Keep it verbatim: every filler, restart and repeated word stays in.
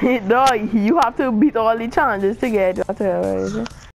No, you have to beat all the challenges to get to a terrorist.